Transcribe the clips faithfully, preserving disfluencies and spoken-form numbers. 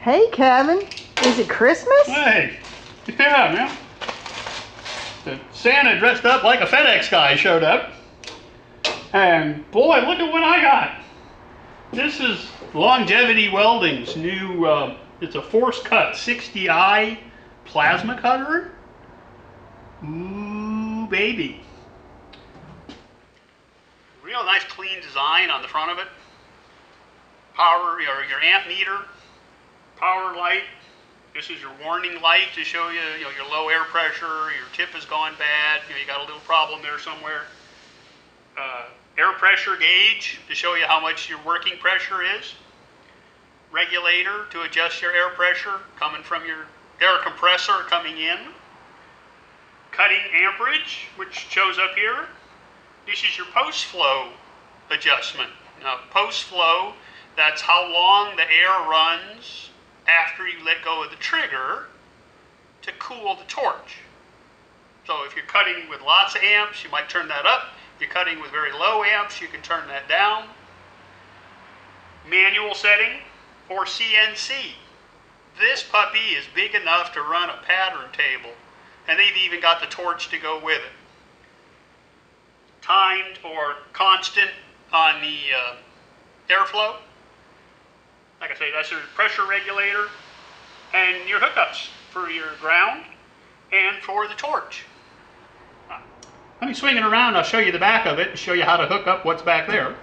Hey, Kevin. Is it Christmas? Hey. Yeah, man. The Santa dressed up like a FedEx guy showed up. And boy, look at what I got. This is Longevity Welding's new, uh, it's a force cut sixty i plasma cutter. Ooh, baby. Real nice clean design on the front of it. Power, your, your amp meter, power light. This is your warning light to show you, you know, your low air pressure, your tip has gone bad, you know, you got a little problem there somewhere. Uh, air pressure gauge to show you how much your working pressure is. Regulator to adjust your air pressure coming from your air compressor coming in. Cutting amperage, which shows up here. This is your post flow adjustment. Now, post flow, that's how long the air runs after you let go of the trigger to cool the torch. So if you're cutting with lots of amps, you might turn that up. If you're cutting with very low amps, you can turn that down. Manual setting or C N C. This puppy is big enough to run a pattern table, and they've even got the torch to go with it. Timed or constant on the uh, airflow. Like I say, that's your pressure regulator and your hookups for your ground and for the torch. Let me swing it around, I'll show you the back of it and show you how to hook up what's back there.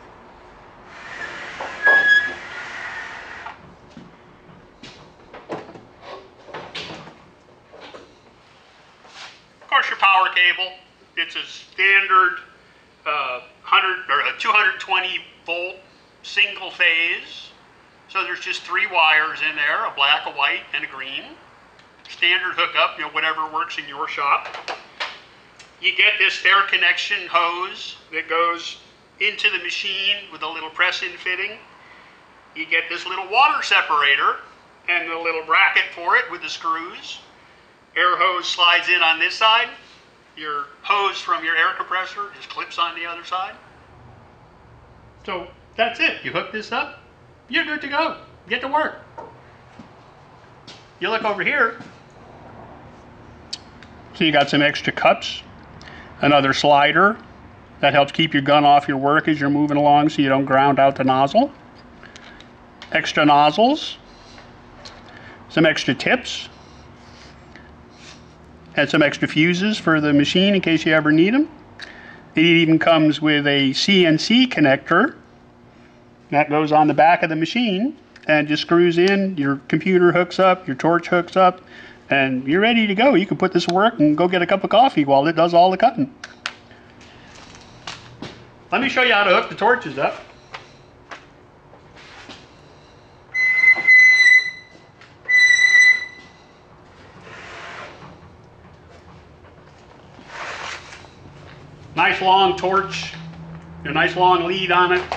Of course, your power cable. It's a standard uh, one hundred or a two hundred twenty volt single phase. So there's just three wires in there, a black, a white, and a green. Standard hookup, you know, whatever works in your shop. You get this air connection hose that goes into the machine with a little press-in fitting. You get this little water separator and the little bracket for it with the screws. Air hose slides in on this side. Your hose from your air compressor just clips on the other side. So that's it. You hook this up, you're good to go. Get to work. You look over here. So you got some extra cups, another slider that helps keep your gun off your work as you're moving along so you don't ground out the nozzle. Extra nozzles, some extra tips, and some extra fuses for the machine in case you ever need them. It even comes with a C N C connector that goes on the back of the machine and just screws in. Your computer hooks up, your torch hooks up, and you're ready to go. You can put this to work and go get a cup of coffee while it does all the cutting. Let me show you how to hook the torches up. Nice long torch, a nice long lead on it.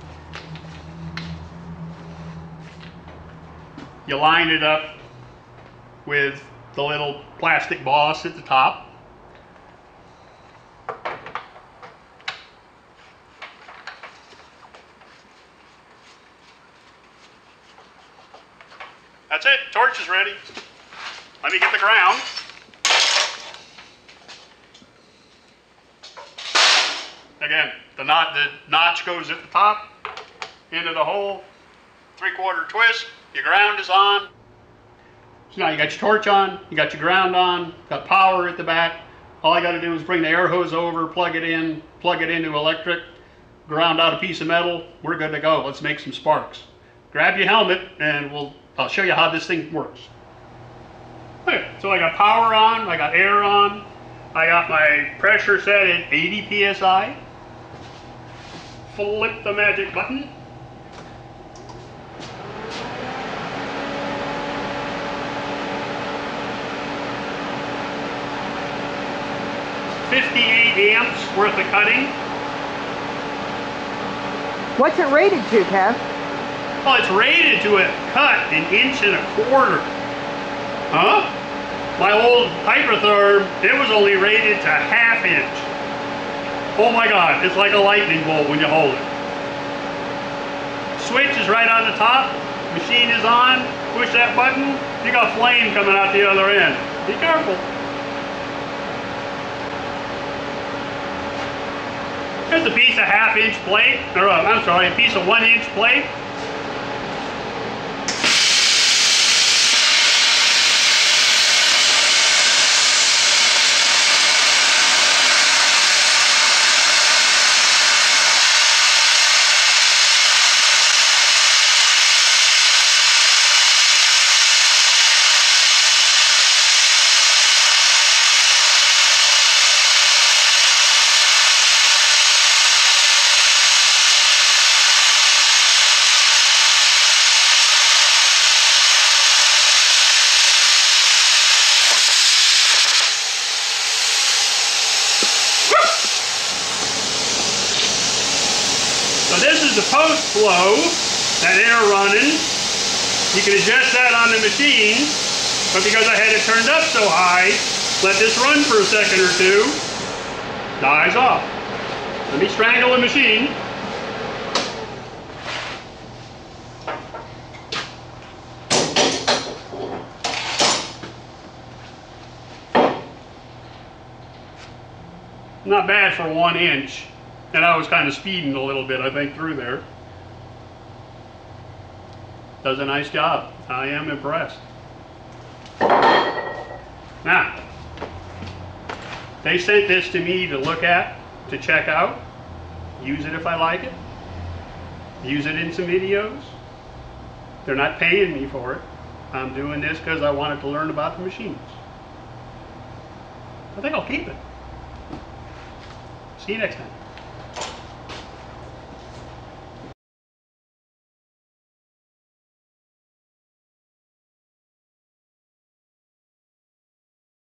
You line it up with the little plastic boss at the top. That's it, torch is ready. Let me get the ground. Again, the, knot, the notch goes at the top, into the hole, three-quarter twist, your ground is on. So now you got your torch on, you got your ground on, got power at the back. All I got to do is bring the air hose over, plug it in, plug it into electric, ground out a piece of metal, we're good to go. Let's make some sparks. Grab your helmet and we'll, I'll show you how this thing works. Okay, so I got power on, I got air on, I got my pressure set at eighty P S I. Flip the magic button. fifty-eight amps worth of cutting. What's it rated to, Kev? Well, it's rated to a cut an inch and a quarter. Huh? My old Hypertherm, it was only rated to half inch. Oh my God, it's like a lightning bolt when you hold it. Switch is right on the top, machine is on, push that button, you got flame coming out the other end. Be careful. Here's a piece of half inch plate, or uh, I'm sorry, a piece of one inch plate. So this is the post flow, that air running. You can adjust that on the machine, but because I had it turned up so high, let this run for a second or two, dies off. Let me strangle the machine. Not bad for one inch. And I was kind of speeding a little bit, I think, through there. Does a nice job. I am impressed. Now, they sent this to me to look at, to check out, use it if I like it, use it in some videos. They're not paying me for it. I'm doing this because I wanted to learn about the machines. I think I'll keep it. See you next time.